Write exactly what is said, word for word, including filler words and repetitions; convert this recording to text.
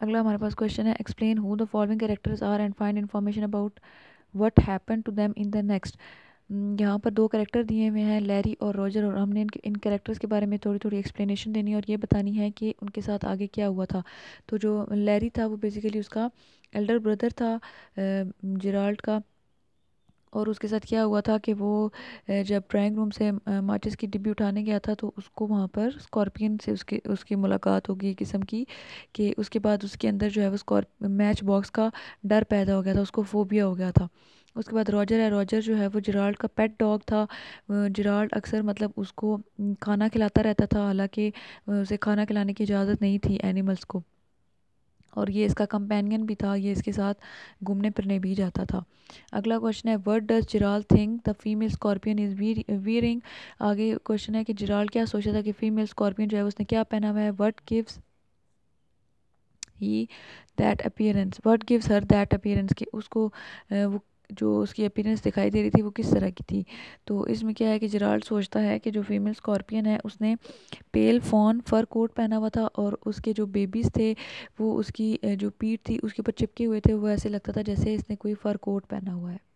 अगला हमारे पास क्वेश्चन है, explain who the following characters are and find information about what happen to them in the next. यहाँ पर दो कैरेक्टर दिए हुए हैं, लैरी और रॉजर, और हमने इन इन कैरेक्टर्स के बारे में थोड़ी थोड़ी एक्सप्लेनेशन देनी है और ये बतानी है कि उनके साथ आगे क्या हुआ था। तो जो लैरी था वो बेसिकली उसका एल्डर ब्रदर था जिराल्ड का, और उसके साथ क्या हुआ था कि वो अ, जब ड्राइंग रूम से अ, माचिस की डिब्बी उठाने गया था तो उसको वहाँ पर स्कॉर्पियन से उसके उसकी मुलाकात होगी एक किस्म की, कि उसके बाद उसके अंदर जो है वो स्कॉर्प मैच बॉक्स का डर पैदा हो गया था, उसको फोबिया हो गया था। उसके बाद रॉजर है, रॉजर जो है वो जिराल्ड का पेट डॉग था। अ, जिराल्ड अक्सर मतलब उसको अम, खाना खिलाता रहता था, हालांकि अ, उसे खाना खिलाने की इजाज़त नहीं थी एनिमल्स को, और ये इसका कंपेनियन भी था, ये इसके साथ घूमने फिरने भी जाता था। अगला क्वेश्चन है, what does Gerald think the female scorpion is wearing. आगे क्वेश्चन है कि जिराल्ड क्या सोचा था कि फीमेल स्कॉर्पियन जो है उसने क्या पहना हुआ है। What gives he that appearance, what gives her that appearance, कि उसको अ, वो जो उसकी अपीयरेंस दिखाई दे रही थी वो किस तरह की थी। तो इसमें क्या है कि जिराल्ड सोचता है कि जो फीमेल स्कॉर्पियन है उसने पेल फॉन फर कोट पहना हुआ था, और उसके जो बेबीज थे वो उसकी अ, जो पीठ थी उसके ऊपर चिपके हुए थे, वो ऐसे लगता था जैसे इसने कोई फर कोट पहना हुआ है।